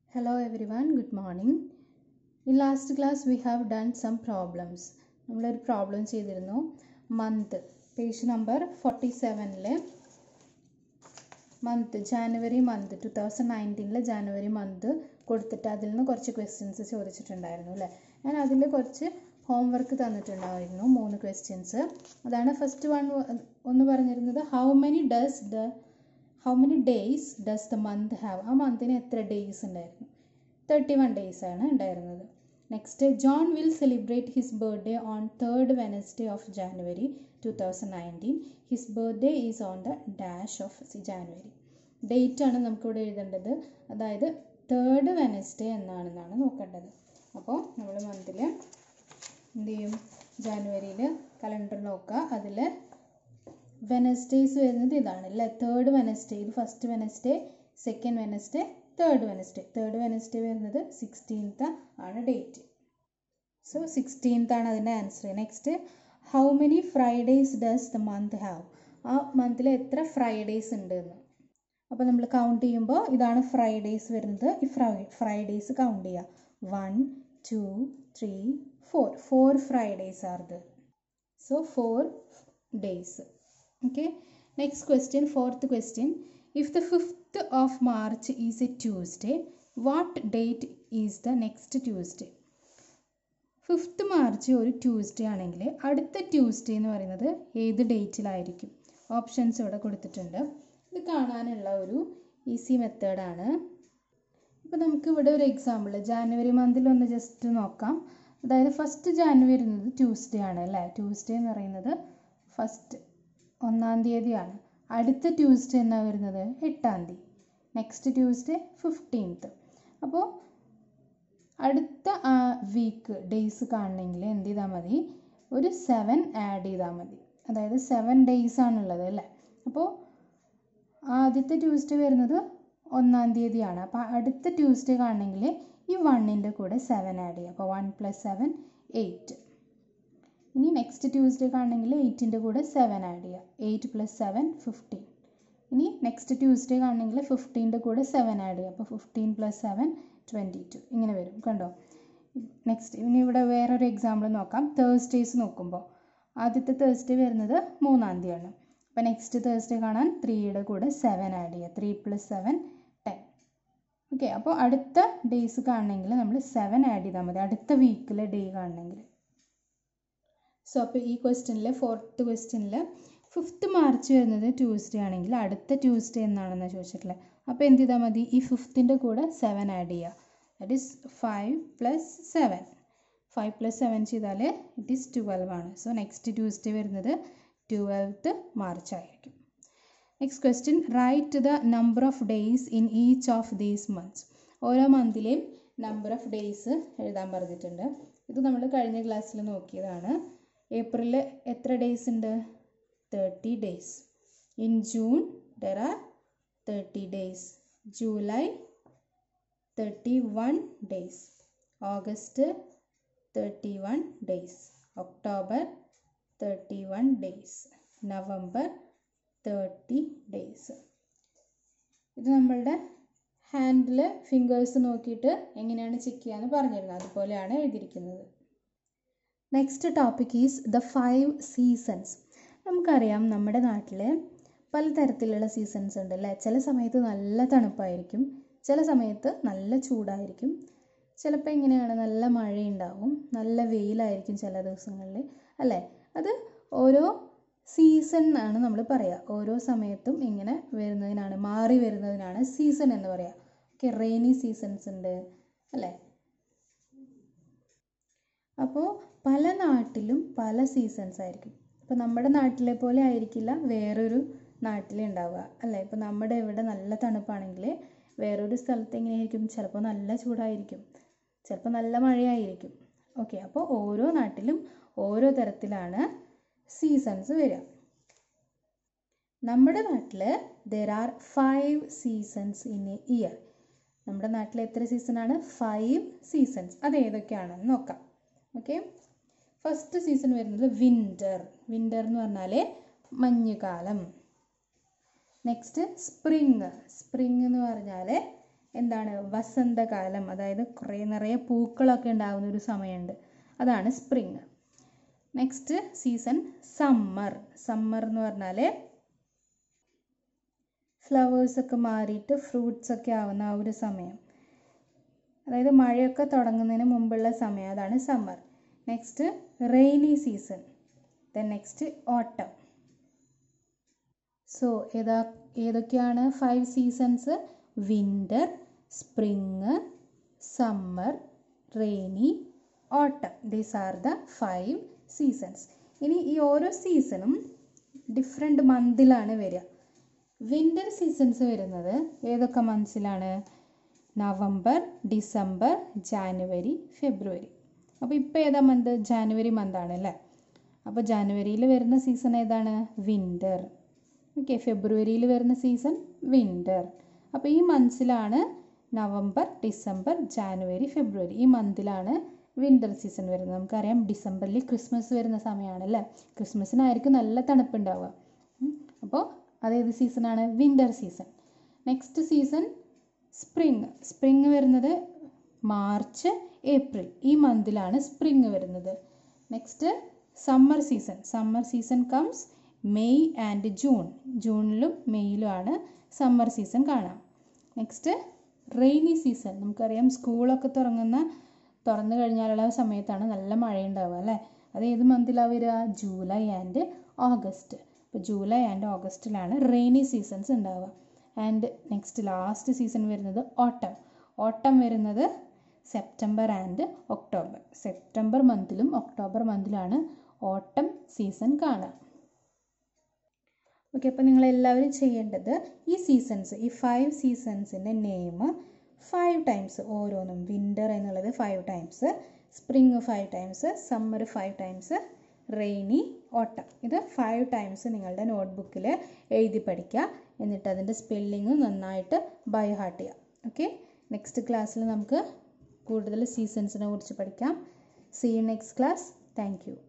Hello everyone, good morning. In last class we have done some problems. നമ്മളൊരു problem ചെയ്തിരുന്നു. Month page number 47 month January month 2019 January month കൊടുത്തിട്ട് അതിൽ നിന്ന് കുറച്ച് questions ചോദിച്ചിട്ടുണ്ടായിരുന്നു അല്ലേ. ഞാൻ അതിൽ കുറച്ച് ഹോംവർക്ക് തന്നിട്ടുണ്ടായിരുന്നു 3 ക്വസ്റ്റ്യൻസ്. അതാണ് ഫസ്റ്റ് ഒന്ന് പറഞ്ഞിരുന്നത് how many days does the month have. ആ മന്തിന് എത്ര ഡേയ്സ് ഉണ്ടായിരുന്നു? 31 ഡേയ്സ് ആണ് ഉണ്ടായിരുന്നത്. Next, John will celebrate his birthday on 3rd Wednesday of January 2019. His birthday is on the dash of January. Date ആണ് നമുക്കിവിടെ എഴുതേണ്ടത്. അതായത് 3rd Wednesday എന്നാണെന്നാണ് നോക്കേണ്ടത്. അപ്പോൾ നമ്മൾ മന്തിൽ എന്ത് ചെയ്യും? ജാനുവരിയിൽ കലണ്ടർ നോക്കുക. അതിൽ വെനസ്ഡേയ്സ് വരുന്നത് ഇതാണ് അല്ലേ. 3rd Wednesday, ഇത് first Wednesday, 2nd Wednesday, 3rd Wednesday. 3rd Wednesday വരുന്നത് 16th ആണ് ഡേറ്റ്. സോ 16th ആണ് അതിൻ്റെ answer. Next, how many Fridays does the month have. ആ മന്തിൽ എത്ര ഫ്രൈഡേയ്സ് ഉണ്ട് എന്ന്. അപ്പോൾ നമ്മൾ കൗണ്ട് ചെയ്യുമ്പോൾ ഇതാണ് ഫ്രൈഡേയ്സ് വരുന്നത്. ഈ ഫ്രൈഡേയ്സ് കൗണ്ട് ചെയ്യുക. 1 2 3 4 Fridays are there. So 4 days. Okay, next question, 4th question. If the 5th of March is a Tuesday, what date is the next Tuesday? 5th March ഒരു ട്യൂസ്ഡേ ആണെങ്കിൽ അടുത്ത Tuesday എന്ന് പറയുന്നത് ഏത് ഡേറ്റിലായിരിക്കും? Options ഇവിടെ കൊടുത്തിട്ടുണ്ട്. ഇത് കാണാനുള്ള ഒരു ഈസി മെത്തേഡാണ്. ഇപ്പോൾ നമുക്ക് ഇവിടെ ഒരു എക്സാമ്പിൾ ജാനുവരി മന്തിൽ ഒന്ന് ജസ്റ്റ് നോക്കാം. അതായത് ഫസ്റ്റ് ജാനുവരി വരുന്നത് ട്യൂസ്ഡേ ആണ് അല്ലേ. ട്യൂസ്ഡേ എന്ന് പറയുന്നത് ഫസ്റ്റ് 1-ാം തീയതിയാണ്. അടുത്ത ട്യൂസ്ഡേ എന്നാ വരുന്നത് 8-ാം തീയതി. Next Tuesday 15th. അപ്പോൾ അടുത്ത ആ വീക്ക് ഡേയ്സ് കാണണമെങ്കിൽ എന്ത് ചെയ്താൽ മതി? ഒരു 7 ആഡ് ചെയ്താൽ മതി. അതായത് 7 days ആണുള്ളത് അല്ലേ. അപ്പോൾ ആദ്യത്തെ ട്യൂസ്ഡേ വരുന്നത് 1-ാം തീയതിയാണ്. അപ്പോൾ അടുത്ത ട്യൂസ്ഡേ കാണണമെങ്കിൽ ഈ 1ൻ്റെ കൂടെ 7 ആഡ് ചെയ്യുക. അപ്പോൾ 1 + 7 8. ഇനി നെക്സ്റ്റ് ട്യൂസ്ഡേ കാണണമെങ്കിൽ 8ൻ്റെ കൂടെ 7 ആഡ് ചെയ്യുക. 8 + 7 15. ഇനി നെക്സ്റ്റ് ട്യൂസ്ഡേ കാണണമെങ്കിൽ 15ൻ്റെ കൂടെ 7 ആഡ് ചെയ്യുക. അപ്പോൾ 15 + 7 22. ഇങ്ങനെ വരും. കണ്ടോ? നെക്സ്റ്റ് ഇനി ഇവിടെ വേറൊരു എക്സാമ്പിൾ നോക്കാം. തേഴ്സ്ഡേയ്സ് നോക്കുമ്പോൾ ആദ്യത്തെ തേഴ്സ്ഡേ വരുന്നത് 3-ാം തീയതിയാണ്. അപ്പോൾ നെക്സ്റ്റ് തേഴ്സ്ഡേ കാണാൻ 3യുടെ കൂടെ 7 ആഡ് ചെയ്യുക. 3 + 7 10. ഓക്കെ, അപ്പോൾ അടുത്ത ഡേയ്സ് കാണണമെങ്കിൽ നമ്മൾ 7 ആഡ് ചെയ്താൽ മതി. അടുത്ത വീക്കിലെ ഡേ കാണണമെങ്കിൽ. സോ അപ്പോൾ ഈ ക്വസ്റ്റ്യനിൽ 4th ക്വസ്റ്റ്യനിൽ 5th March വരുന്നത് ട്യൂസ്ഡേ ആണെങ്കിൽ അടുത്ത ട്യൂസ്ഡേ എന്നാണെന്ന് ചോദിച്ചിട്ടുള്ളത്. അപ്പോൾ എന്ത് ചെയ്താൽ മതി? ഈ 5ൻ്റെ കൂടെ 7 ആഡ് ചെയ്യുക. That is 5 + 7. 5 + 7 ചെയ്താൽ ഇറ്റ് ഈസ് 12 ആണ്. സോ നെക്സ്റ്റ് ട്യൂസ്ഡേ വരുന്നത് 12th March ആയിരിക്കും. Next question, write the number of days in each of these months. ഓരോ മന്തിലെയും നമ്പർ ഓഫ് ഡേയ്സ് എഴുതാൻ പറഞ്ഞിട്ടുണ്ട്. ഇത് നമ്മൾ കഴിഞ്ഞ ക്ലാസ്സിൽ നോക്കിയതാണ്. ഏപ്രിലിൽ എത്ര ഡേയ്സ് ഉണ്ട്? 30 days. In June there are 30 days. July 31 days. August 31 days. October 31 days. November 30 days. ഇത് നമ്മളുടെ ഹാൻഡിൽ ഫിംഗേഴ്സ് നോക്കിയിട്ട് എങ്ങനെയാണ് ചെക്ക് ചെയ്യാന്ന് പറഞ്ഞിരുന്നത്. അതുപോലെയാണ് എഴുതിയിരിക്കുന്നത്. Next topic is the 5 seasons. നമുക്കറിയാം നമ്മുടെ നാട്ടിൽ പലതരത്തിലുള്ള സീസൺസ് ഉണ്ട് അല്ലേ. ചില സമയത്ത് നല്ല തണുപ്പായിരിക്കും, ചില സമയത്ത് നല്ല ചൂടായിരിക്കും, ചിലപ്പോൾ എങ്ങനെയാണ് നല്ല മഴയുണ്ടാവും, നല്ല വെയിലായിരിക്കും ചില ദിവസങ്ങളിൽ അല്ലേ. അത് ഓരോ സീസൺ ആണ് നമ്മൾ പറയുക. ഓരോ സമയത്തും ഇങ്ങനെ വരുന്നതിനാണ്, മാറി വരുന്നതിനാണ് സീസൺ എന്ന് പറയുക. ഓക്കെ, റെയിനി സീസൺസ് ഉണ്ട് അല്ലേ. അപ്പോൾ പല നാട്ടിലും പല സീസൺസ് ആയിരിക്കും. ഇപ്പോൾ നമ്മുടെ നാട്ടിലെ പോലെ ആയിരിക്കില്ല വേറൊരു നാട്ടിലുണ്ടാവുക അല്ലേ. ഇപ്പോൾ നമ്മുടെ ഇവിടെ നല്ല തണുപ്പാണെങ്കിൽ വേറൊരു സ്ഥലത്ത് എങ്ങനെയായിരിക്കും? ചിലപ്പോൾ നല്ല ചൂടായിരിക്കും, ചിലപ്പോൾ നല്ല മഴയായിരിക്കും. ഓക്കെ, അപ്പോൾ ഓരോ നാട്ടിലും ഓരോ തരത്തിലാണ് സീസൺസ് വരിക. നമ്മുടെ നാട്ടിൽ there are 5 seasons in a year. നമ്മുടെ നാട്ടിൽ എത്ര സീസണാണ്? 5 seasons. അത് ഏതൊക്കെയാണെന്ന് നോക്കാം. ഓക്കെ, ഫസ്റ്റ് സീസൺ വരുന്നത് വിൻ്റർ. വിൻ്റർ എന്ന് പറഞ്ഞാൽ മഞ്ഞുകാലം. Next spring. സ്പ്രിങ് എന്ന് പറഞ്ഞാൽ എന്താണ് വസന്തകാലം, അതായത് കുറേ നിറയെ പൂക്കളൊക്കെ ഉണ്ടാകുന്ന ഒരു സമയമുണ്ട്, അതാണ് spring. Next season summer. Summer എന്ന് പറഞ്ഞാൽ ഫ്ലവേഴ്സൊക്കെ മാറിയിട്ട് ഫ്രൂട്ട്സ് ഒക്കെ ആവുന്ന ആ ഒരു സമയം, അതായത് മഴയൊക്കെ തുടങ്ങുന്നതിന് മുമ്പുള്ള സമയം, അതാണ് summer. Next rainy season. Then next autumn. So ഏതൊക്കെയാണ് 5 seasons? Winter, spring, summer, rainy, autumn. These are the 5 seasons. ഇനി ഈ ഓരോ സീസണും ഡിഫറെൻറ്റ് മന്തിലാണ് വരിക. വിൻ്റർ സീസൺസ് വരുന്നത് ഏതൊക്കെ മന്ത്സിലാണ്? November, December, January, February. അപ്പോൾ ഇപ്പോൾ ഏതാ മന്ത്? ജാനുവരി മന്താണ് അല്ലേ. അപ്പോൾ ജാനുവരിയിൽ വരുന്ന സീസൺ ഏതാണ്? വിൻ്റർ. ഓക്കെ, ഫെബ്രുവരിയിൽ വരുന്ന സീസൺ വിൻ്റർ. അപ്പോൾ ഈ മന്ത്സിലാണ് നവംബർ, ഡിസംബർ, ജാനുവരി, ഫെബ്രുവരി, ഈ മന്തിലാണ് വിൻ്റർ സീസൺ വരുന്നത്. നമുക്കറിയാം ക്രിസ്മസിൽ ക്രിസ്മസ് വരുന്ന സമയമാണല്ലേ. ക്രിസ്മസിനായിരിക്കും നല്ല തണുപ്പുണ്ടാവുക. അപ്പോൾ അതേത് സീസണാണ്? Winter season. Next season spring. Spring വരുന്നത് മാർച്ച്, ഏപ്രിൽ, ഈ മന്തിലാണ് സ്പ്രിങ് വരുന്നത്. Next summer season. Summer season comes May and June. ജൂണിലും മെയ്യിലുമാണ് സമ്മർ സീസൺ കാണാം. Next rainy season. നമുക്കറിയാം സ്കൂളൊക്കെ തുറന്നു കഴിഞ്ഞാലുള്ള സമയത്താണ് നല്ല മഴയുണ്ടാവുക അല്ലേ. അത് ഏത് മന്തിലാണ് വരിക? July and August. അപ്പോൾ ജൂലൈ ആൻഡ് ഓഗസ്റ്റിലാണ് റെയിനി സീസൺസ് ഉണ്ടാവുക. ആൻഡ് നെക്സ്റ്റ് ലാസ്റ്റ് സീസൺ വരുന്നത് ഓട്ടം. ഓട്ടം വരുന്നത് സെപ്റ്റംബർ ആൻഡ് ഒക്ടോബർ. സെപ്റ്റംബർ മന്തിലും ഒക്ടോബർ മന്തിലാണ് ഓട്ടം സീസൺ കാണുക. ഓക്കെ, അപ്പോൾ നിങ്ങളെല്ലാവരും ചെയ്യേണ്ടത് ഈ സീസൺസ്, ഈ 5 സീസൺസിൻ്റെ നെയിം 5 ടൈംസ് ഓരോന്നും. വിൻ്റർ എന്നുള്ളത് 5 times, spring 5 times, summer 5 times, rainy, autumn, ഇത് 5 ടൈംസ് നിങ്ങളുടെ നോട്ട്ബുക്കിൽ എഴുതി പഠിക്കുക. എന്നിട്ട് അതിൻ്റെ സ്പെല്ലിങ് നന്നായിട്ട് ബൈ ഹാർട്ട് ചെയ്യുക. ഓക്കെ, നെക്സ്റ്റ് ക്ലാസ്സിൽ നമുക്ക് കൂടുതൽ സീസൺസിനെ കുറിച്ച് പഠിക്കാം. See you next class. Thank U.